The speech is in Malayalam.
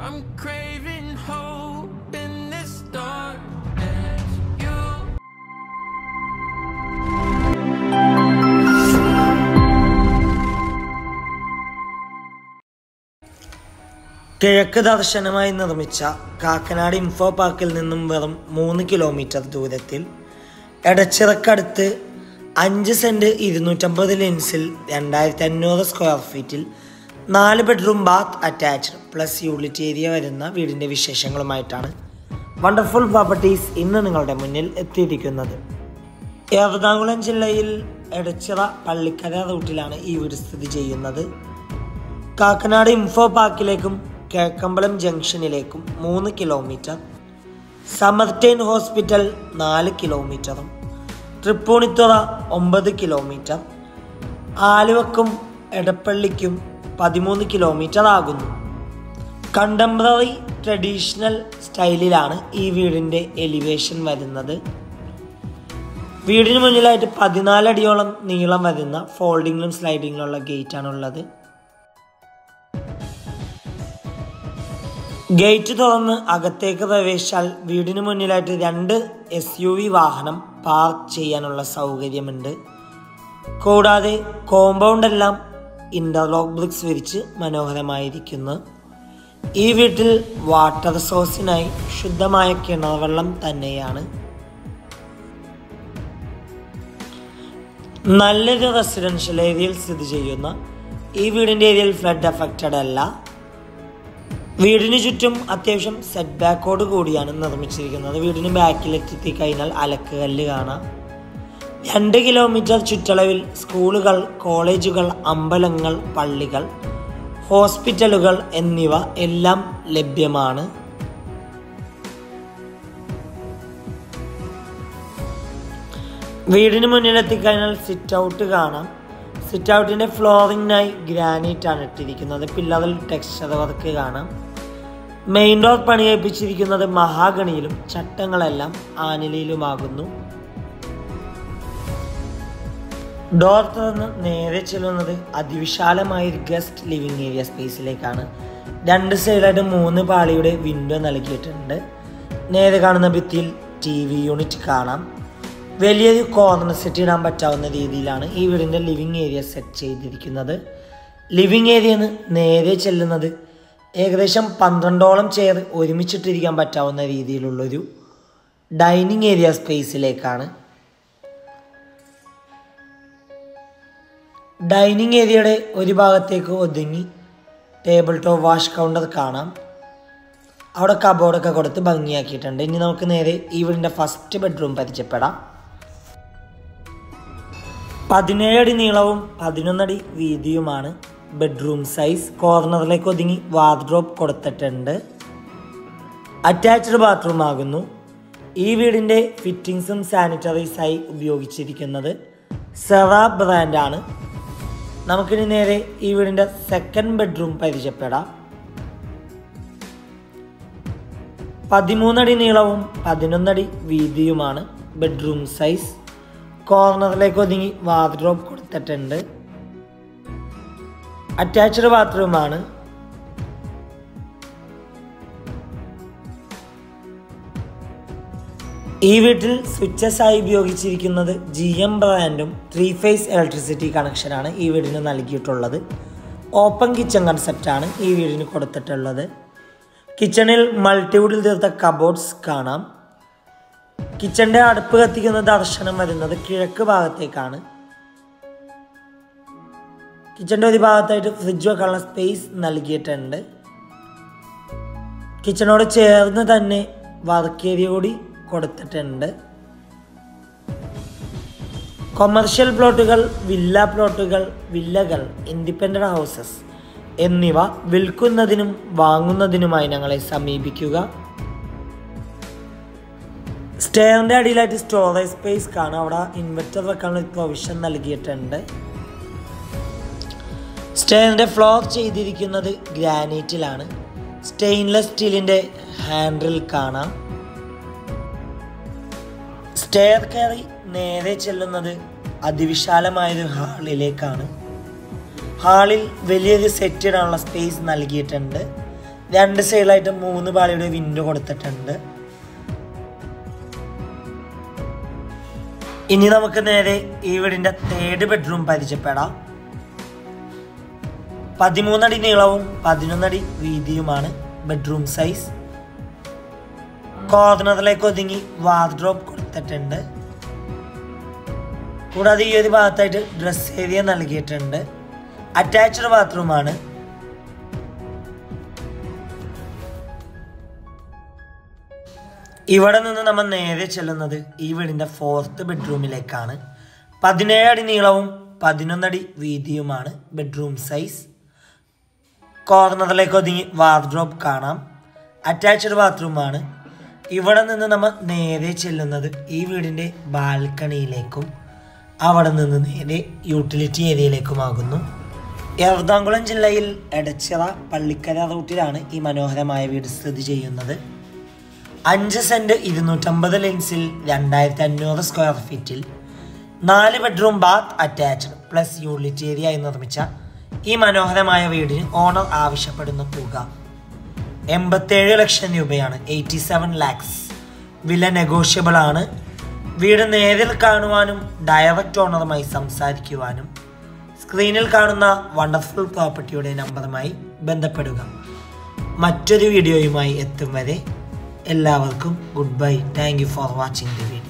I'm craving hope in this darkness. You കിഴക്ക് ദർശനമായി നിർമ്മിച്ച കാക്കനാട് ഇൻഫോ പാർക്കിൽ നിന്നും വെറും 3 കിലോമീറ്റർ ദൂരത്തിൽ എടച്ചിറക്കടുത്ത് 5 സെന്റ് 250 ലെൻസിൽ 2500 സ്ക്വയർ ഫീറ്റിൽ 4 bedroom bath attached plus utility area വരുന്ന വീടിൻ്റെ വിശേഷങ്ങളുമായിട്ടാണ് വണ്ടർഫുൾ പ്രോപ്പർട്ടീസ് ഇന്ന് നിങ്ങളുടെ മുന്നിൽ എത്തിയിരിക്കുന്നത്. എറണാകുളം ജില്ലയിൽ എടച്ചിറ പള്ളിക്കര റൂട്ടിലാണ് ഈ വീട് സ്ഥിതി ചെയ്യുന്നത്. കാക്കനാട് ഇൻഫോ പാർക്കിലേക്കും കിഴക്കമ്പലം ജംഗ്ഷനിലേക്കും 3 കിലോമീറ്റർ, സമർട്ടൈൻ ഹോസ്പിറ്റൽ 4 കിലോമീറ്ററും, തൃപ്പൂണിത്തുറ 9 കിലോമീറ്റർ, ആലുവക്കും എടപ്പള്ളിക്കും 13 കിലോമീറ്റർ ആകുന്നു. കണ്ടംപററി ട്രഡീഷണൽ സ്റ്റൈലിലാണ് ഈ വീടിൻ്റെ എലിവേഷൻ വരുന്നത്. വീടിന് മുന്നിലായിട്ട് 14 അടിയോളം നീളം വരുന്ന ഫോൾഡിങ്ങിലും സ്ലൈഡിങ്ങിലുള്ള ഗേറ്റാണുള്ളത്. ഗേറ്റ് തുറന്ന് അകത്തേക്ക് പ്രവേശിച്ചാൽ വീടിന് മുന്നിലായിട്ട് 2 SUV വാഹനം പാർക്ക് ചെയ്യാനുള്ള സൗകര്യമുണ്ട്. കൂടാതെ കോമ്പൗണ്ട് എല്ലാം ഇന്റർലോക്ക് ബ്രിക്സ് വിരിച്ച് മനോഹരമായിരിക്കുന്നു. ഈ വീട്ടിൽ വാട്ടർ സോഴ്സിനായി ശുദ്ധമായ കിണർ വെള്ളം തന്നെയാണ്. നല്ലൊരു റെസിഡൻഷ്യൽ ഏരിയയിൽ സ്ഥിതി ചെയ്യുന്ന ഈ വീടിൻ്റെ ഏരിയയിൽ ഫ്ലഡ് അഫക്റ്റഡ് അല്ല. വീടിന് ചുറ്റും അത്യാവശ്യം സെറ്റ് ബാക്കോട് കൂടിയാണ് നിർമ്മിച്ചിരിക്കുന്നത്. വീടിന് ബാക്കിലെത്തി കഴിഞ്ഞാൽ അലക്കുകല്ല് കാണാം. 2 കിലോമീറ്റർ ചുറ്റളവിൽ സ്കൂളുകൾ, കോളേജുകൾ, അമ്പലങ്ങൾ, പള്ളികൾ, ഹോസ്പിറ്റലുകൾ എന്നിവ എല്ലാം ലഭ്യമാണ്. വീടിന് മുന്നിലെത്തിക്കഴിഞ്ഞാൽ സിറ്റ് ഔട്ട് കാണാം. സിറ്റ് ഔട്ടിൻ്റെ ഫ്ലോറിങ്ങിനായി ഗ്രാനൈറ്റ് ആണ് ഇട്ടിരിക്കുന്നത്. പില്ലറിൽ ടെക്സ്ചർ വർക്ക് കാണാം. മെയിൻ ഡോർ പണി കഴിപ്പിച്ചിരിക്കുന്നത് മഹാഗണിയിലും ചട്ടങ്ങളെല്ലാം ആനിലയിലുമാകുന്നു. ഡോർ തുറന്ന് നേരെ ചെല്ലുന്നത് അതിവിശാലമായ ഗസ്റ്റ് ലിവിംഗ് ഏരിയ സ്പേസിലേക്കാണ്. 2 സൈഡിലായിട്ട് 3 പാളിയുടെ വിൻഡോ നൽകിയിട്ടുണ്ട്. നേരെ കാണുന്ന ഭിത്തിയിൽ TV യൂണിറ്റ് കാണാം. വലിയൊരു കോർണർ സെറ്റ് ഇടാൻ പറ്റാവുന്ന രീതിയിലാണ് ഈ വീടിൻ്റെ ലിവിംഗ് ഏരിയ സെറ്റ് ചെയ്തിരിക്കുന്നത്. ലിവിംഗ് ഏരിയന്ന് നേരെ ചെല്ലുന്നത് ഏകദേശം 12ഓളം ചെയർ ഒരുമിച്ചിട്ടിരിക്കാൻ പറ്റാവുന്ന രീതിയിലുള്ളൊരു ഡൈനിങ് ഏരിയ സ്പേസിലേക്കാണ്. ഡൈനിങ് ഏരിയയുടെ ഒരു ഭാഗത്തേക്ക് ഒതുങ്ങി ടേബിൾ ടോപ്പ് വാഷ് കൗണ്ടർ കാണാം. അവിടെ കബോർഡൊക്കെ കൊടുത്ത് ഭംഗിയാക്കിയിട്ടുണ്ട്. ഇനി നമുക്ക് നേരെ ഈ വീടിൻ്റെ ഫസ്റ്റ് ബെഡ്റൂം പരിചയപ്പെടാം. 17 അടി നീളവും 11 അടി വീതിയുമാണ് ബെഡ്റൂം സൈസ്. കോർണറിലേക്ക് ഒതുങ്ങി വാർഡ്രോബ് കൊടുത്തിട്ടുണ്ട്. അറ്റാച്ച്ഡ് ബാത്റൂം ആകുന്നു. ഈ വീടിൻ്റെ ഫിറ്റിങ്സും സാനിറ്ററീസായി ഉപയോഗിച്ചിരിക്കുന്നത് സെറ ബ്രാൻഡാണ്. നമുക്കിനി നേരെ ഈ വീടിൻ്റെ സെക്കൻഡ് ബെഡ്റൂം പരിചയപ്പെടാം. 13 അടി നീളവും 11 അടി വീതിയുമാണ് ബെഡ്റൂം സൈസ്. കോർണറിലേക്ക് ഒതുങ്ങി വാർഡ്രോബ് കൊടുത്തിട്ടുണ്ട്. അറ്റാച്ച്ഡ് ബാത്റൂമാണ്. ഈ വീട്ടിൽ സ്വിച്ചസ് ആയി ഉപയോഗിച്ചിരിക്കുന്നത് GM ബ്രാൻഡും 3 ഫേസ് ഇലക്ട്രിസിറ്റി കണക്ഷനാണ് ഈ വീടിന് നൽകിയിട്ടുള്ളത്. ഓപ്പൺ കിച്ചൺ കൺസെപ്റ്റാണ് ഈ വീടിന് കൊടുത്തിട്ടുള്ളത്. കിച്ചണിൽ മൾട്ടിവുഡിൽ തീർത്ത കബോർഡ്സ് കാണാം. കിച്ചണിൻ്റെ അടുപ്പ് കത്തിക്കുന്ന ദർശനം വരുന്നത് കിഴക്ക് ഭാഗത്തേക്കാണ്. കിച്ചണിൻ്റെ ഒരു ഭാഗത്തായിട്ട് ഫ്രിഡ്ജ് വെക്കാനുള്ള സ്പേസ് നൽകിയിട്ടുണ്ട്. കിച്ചണോട് ചേർന്ന് തന്നെ വർക്ക് ഏരിയ കൂടി കൊടുത്തിട്ടുണ്ട്. കൊമേഴ്ഷ്യൽ പ്ലോട്ടുകൾ, വില്ല പ്ലോട്ടുകൾ, വില്ലകൾ, ഇൻഡിപെൻഡന്റ് ഹൗസസ് എന്നിവ വിൽക്കുന്നതിനും വാങ്ങുന്നതിനുമായി ഞങ്ങളെ സമീപിക്കുക. സ്റ്റെയറിൻ്റെ അടിയിലായിട്ട് സ്റ്റോറേജ് സ്പേസ് കാണാം. അവിടെ ഇൻവെർട്ടർ വെക്കാനുള്ള പ്രൊവിഷൻ നൽകിയിട്ടുണ്ട്. സ്റ്റെയറിൻ്റെ ഫ്ലോർ ചെയ്തിരിക്കുന്നത് ഗ്രാനൈറ്റിലാണ്. സ്റ്റെയിൻലെസ് സ്റ്റീലിൻ്റെ ഹാൻഡിൽ കാണാം. സ്റ്റെയർ കയറി നേരെ ചെല്ലുന്നത് അതിവിശാലമായൊരു ഹാളിലേക്കാണ്. ഹാളിൽ വലിയൊരു സെറ്റ് ഇടാനുള്ള സ്പേസ് നൽകിയിട്ടുണ്ട്. 2 സൈഡിലായിട്ട് 3 പാളിയുടെ വിൻഡോ കൊടുത്തിട്ടുണ്ട്. ഇനി നമുക്ക് നേരെ ഈ വീടിന്റെ 3rd ബെഡ്റൂം പരിചയപ്പെടാം. 13 അടി നീളവും 11 അടി വീതിയുമാണ് ബെഡ്റൂം സൈസ്. കോർണറിലേക്ക് ഒതുങ്ങി വാർഡ്രോബ് കൊടുത്തിട്ടുണ്ട്. കൂടാതെ ഈ ഒരു ഭാഗത്തായിട്ട് ഡ്രസ് ഏരിയ നൽകിയിട്ടുണ്ട്. അറ്റാച്ച്ഡ് ബാത്റൂമാണ്. ഇവിടെ നിന്ന് നമ്മൾ നേരെ ചെല്ലുന്നത് ഈ വീടിന്റെ 4th ബെഡ്റൂമിലേക്കാണ്. 17 അടി നീളവും 11 അടി വീതിയുമാണ് ബെഡ്റൂം സൈസ്. കോർണറിലേക്ക് ഒതുങ്ങി വാർഡ്രോബ് കാണാം. അറ്റാച്ച്ഡ് ബാത്റൂമാണ്. ഇവിടെ നിന്ന് നമ്മൾ നേരെ ചെല്ലുന്നത് ഈ വീടിന്റെ ബാൽക്കണിയിലേക്കും അവിടെ നിന്ന് നേരെ യൂട്ടിലിറ്റി ഏരിയയിലേക്കുമാകുന്നു. എറണാകുളം ജില്ലയിൽ എടച്ചിറ പള്ളിക്കര റൂട്ടിലാണ് ഈ മനോഹരമായ വീട് സ്ഥിതി ചെയ്യുന്നത്. 5 സെന്റ് 250 ലെൻസിൽ 2500 സ്ക്വയർ ഫീറ്റിൽ 4 bedroom bath attached plus utility area ആയി നിർമ്മിച്ച ഈ മനോഹരമായ വീടിന് ഓണർ ആവശ്യപ്പെടുന്ന തുക 87 ലക്ഷം രൂപയാണ്. 87 lakhs. വില നെഗോഷ്യബിൾ ആണ്. വീട് നേരിൽ കാണുവാനും ഡയറക്റ്റ് ഓണറുമായി സംസാരിക്കുവാനും സ്ക്രീനിൽ കാണുന്ന വണ്ടർഫുൾ പ്രോപ്പർട്ടിയുടെ നമ്പറുമായി ബന്ധപ്പെടുക. മറ്റൊരു വീഡിയോയുമായി എത്തും വരെ എല്ലാവർക്കും goodbye. Thank you for watching the video.